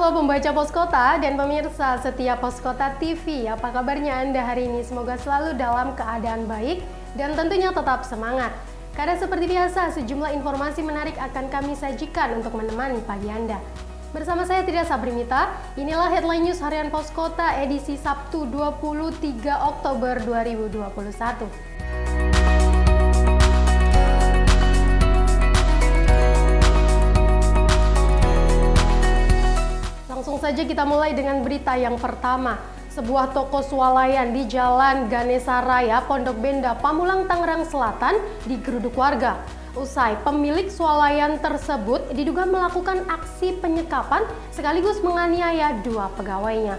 Halo pembaca Poskota dan pemirsa setia Poskota TV, apa kabarnya Anda hari ini? Semoga selalu dalam keadaan baik dan tentunya tetap semangat. Karena seperti biasa, sejumlah informasi menarik akan kami sajikan untuk menemani pagi Anda. Bersama saya Tria Sabrimita, inilah headline news harian Poskota edisi Sabtu 23 Oktober 2021. Langsung saja kita mulai dengan berita yang pertama. Sebuah toko swalayan di Jalan Ganesha Raya, Pondok Benda, Pamulang, Tangerang Selatan digeruduk warga. Usai pemilik swalayan tersebut diduga melakukan aksi penyekapan sekaligus menganiaya dua pegawainya.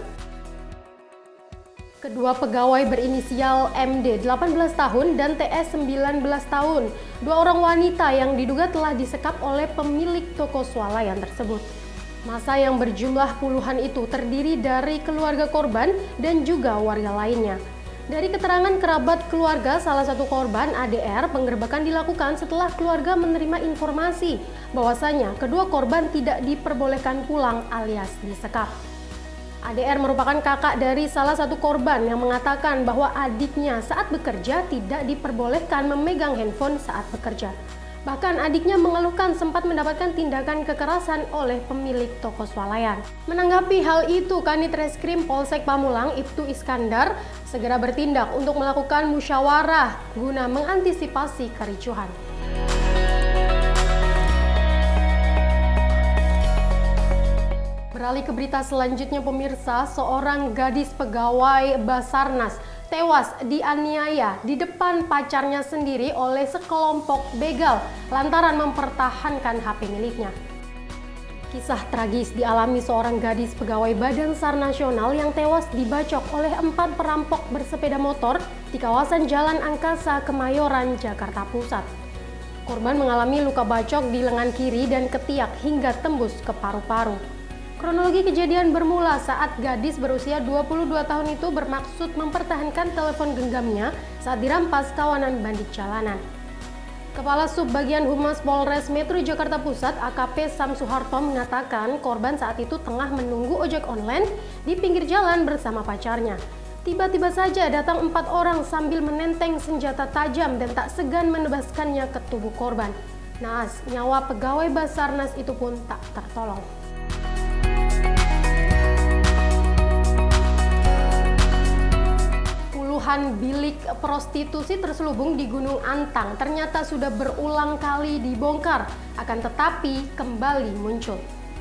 Kedua pegawai berinisial MD 18 tahun dan TS 19 tahun. Dua orang wanita yang diduga telah disekap oleh pemilik toko swalayan tersebut. Massa yang berjumlah puluhan itu terdiri dari keluarga korban dan juga warga lainnya. Dari keterangan kerabat keluarga salah satu korban, ADR, penggerbekan dilakukan setelah keluarga menerima informasi bahwasanya kedua korban tidak diperbolehkan pulang alias disekap. ADR merupakan kakak dari salah satu korban yang mengatakan bahwa adiknya saat bekerja tidak diperbolehkan memegang handphone saat bekerja. Bahkan adiknya mengeluhkan sempat mendapatkan tindakan kekerasan oleh pemilik toko swalayan. Menanggapi hal itu, Kanit Reskrim Polsek Pamulang, Ibtu Iskandar, segera bertindak untuk melakukan musyawarah guna mengantisipasi kericuhan. Beralih ke berita selanjutnya pemirsa, seorang gadis pegawai Basarnas tewas dianiaya di depan pacarnya sendiri oleh sekelompok begal lantaran mempertahankan HP miliknya. Kisah tragis dialami seorang gadis pegawai Badan SAR Nasional yang tewas dibacok oleh 4 perampok bersepeda motor di kawasan Jalan Angkasa, Kemayoran, Jakarta Pusat. Korban mengalami luka bacok di lengan kiri dan ketiak hingga tembus ke paru-paru. Kronologi kejadian bermula saat gadis berusia 22 tahun itu bermaksud mempertahankan telepon genggamnya saat dirampas kawanan bandit jalanan. Kepala Subbagian Humas Polres Metro Jakarta Pusat AKP Sam Suharto mengatakan korban saat itu tengah menunggu ojek online di pinggir jalan bersama pacarnya. Tiba-tiba saja datang 4 orang sambil menenteng senjata tajam dan tak segan menebaskannya ke tubuh korban. Naas, nyawa pegawai Basarnas itu pun tak tertolong. Puluhan bilik prostitusi terselubung di Gunung Antang ternyata sudah berulang kali dibongkar, akan tetapi kembali muncul.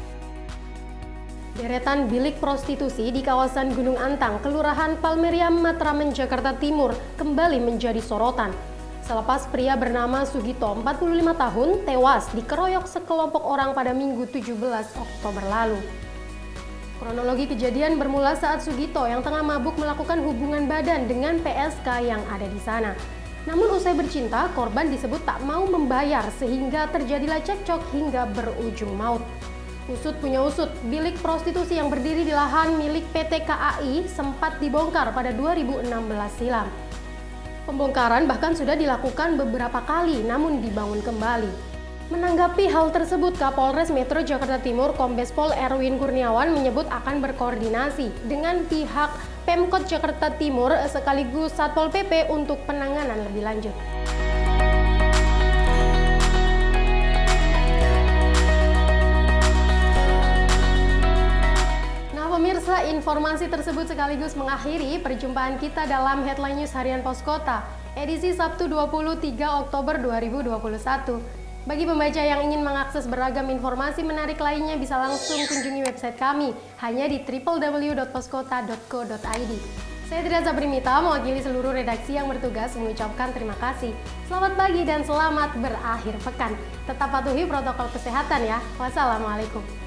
Deretan bilik prostitusi di kawasan Gunung Antang, Kelurahan Palmeriam, Matraman, Jakarta Timur kembali menjadi sorotan. Selepas pria bernama Sugito, 45 tahun, tewas dikeroyok sekelompok orang pada Minggu 17 Oktober lalu. Kronologi kejadian bermula saat Sugito yang tengah mabuk melakukan hubungan badan dengan PSK yang ada di sana. Namun usai bercinta, korban disebut tak mau membayar sehingga terjadilah cekcok hingga berujung maut. Usut punya usut, bilik prostitusi yang berdiri di lahan milik PT KAI sempat dibongkar pada 2016 silam. Pembongkaran bahkan sudah dilakukan beberapa kali namun dibangun kembali. Menanggapi hal tersebut, Kapolres Metro Jakarta Timur Kombes Pol Erwin Kurniawan menyebut akan berkoordinasi dengan pihak Pemkot Jakarta Timur sekaligus Satpol PP untuk penanganan lebih lanjut. Nah pemirsa, informasi tersebut sekaligus mengakhiri perjumpaan kita dalam Headline News Harian Poskota edisi Sabtu 23 Oktober 2021. Bagi pembaca yang ingin mengakses beragam informasi menarik lainnya bisa langsung kunjungi website kami hanya di www.poskota.co.id. Saya Tria Sabrimita mewakili seluruh redaksi yang bertugas mengucapkan terima kasih. Selamat pagi dan selamat berakhir pekan. Tetap patuhi protokol kesehatan ya. Wassalamualaikum.